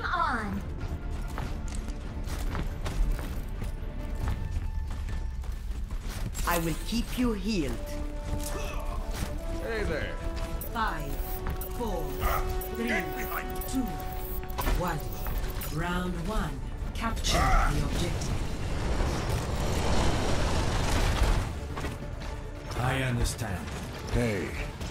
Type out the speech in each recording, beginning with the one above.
on! I will keep you healed. Hey there. 5, 4, 3, 2, 1. Round 1. Capture the objective. I understand. Hey.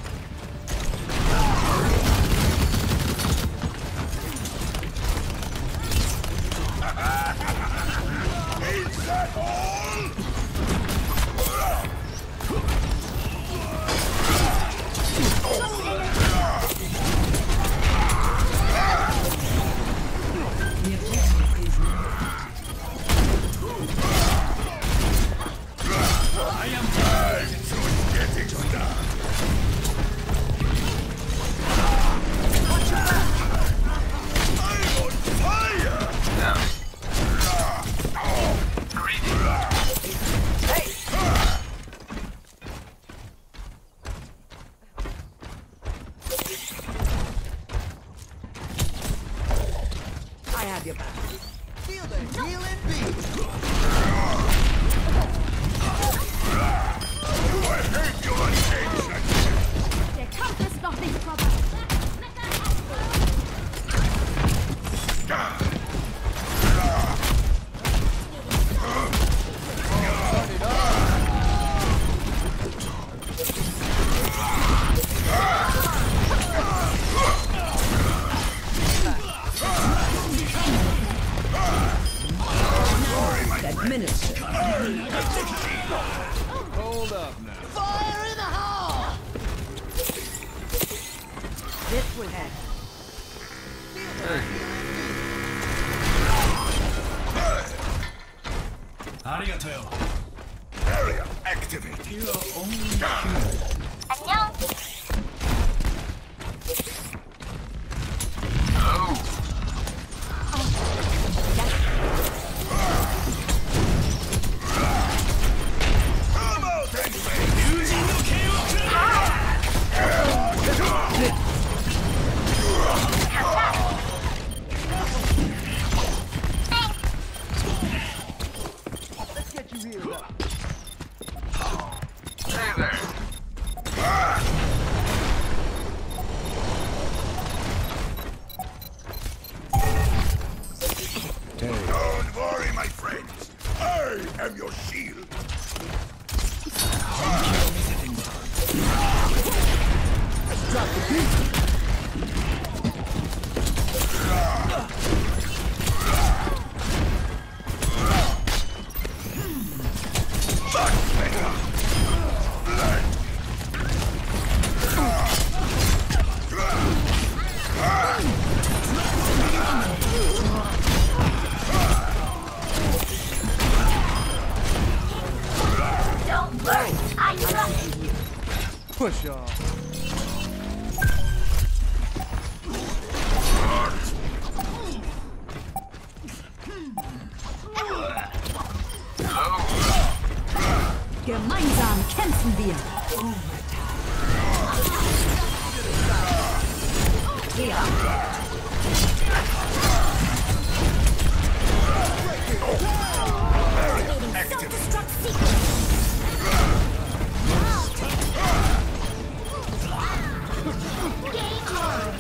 Is that all? The objective is not. I am tired. Just getting started. I'm on fire! I have your back. Feel the healing beat. I hate your attention! Der Kampf ist noch nicht vorbei. Administer. Hold up now. Fire in the hole! This will happen. Arigato. Area activate. You are only human. 안녕. Come out and play. Let's get you healed up. Hey there. Don't worry, my friends. I am your shield. Let's drop the beat. Don't worry, I trust you. Push off. Gemeinsam kämpfen wir. Self-destruct sequence. Game on.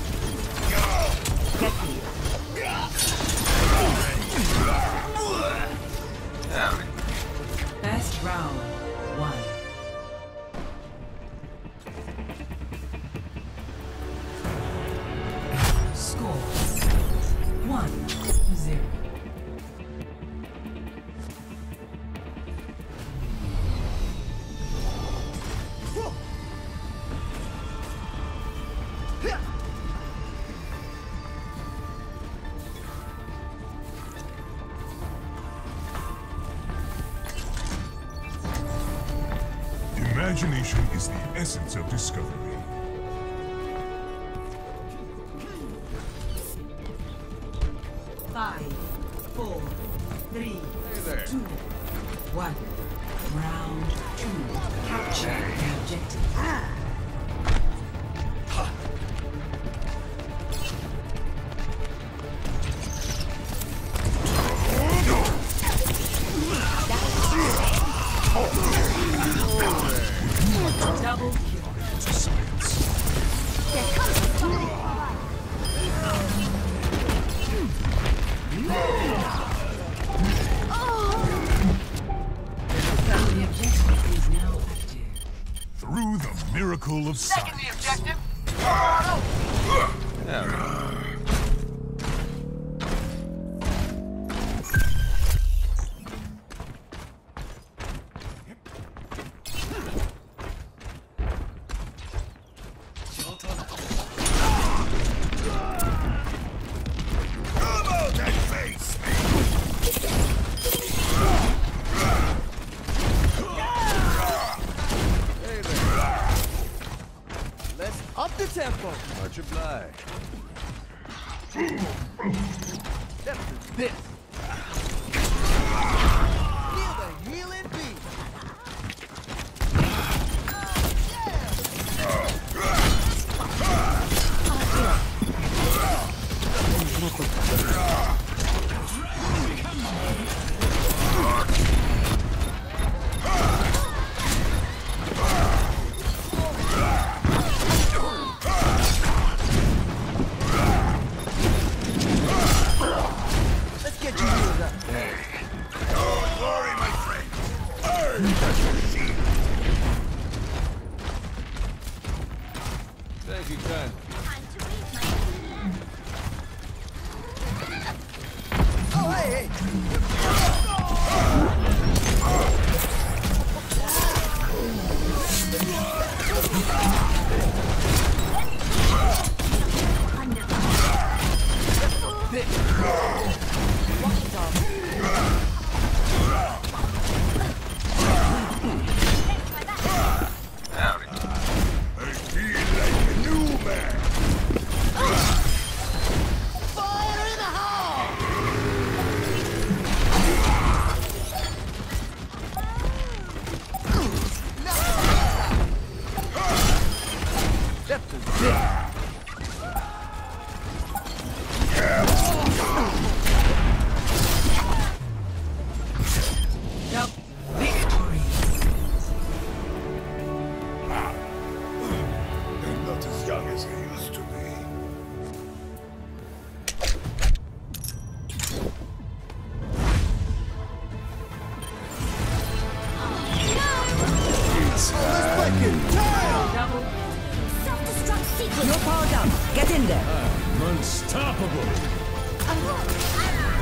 Get here. Best round 1. Score 1-0. Imagination is the essence of discovery. Five, 4, 3, there. 2, 1. Round 2. Capture the objective. School of Second Science. the objective. Come out and face me! Let's up the tempo. Much obliged. That's this. Feel the healing beat. Let's get you healed up. Don't worry, my friend. I got your shield. Thank you, Ken. Time to raise my Oh, hey. I feel like a new man. Fire in the hole! Step to this. Victory. I'm not as young as I used to be. Double. self-destruct sequence. You're powered up. Get in there. Unstoppable. Ah!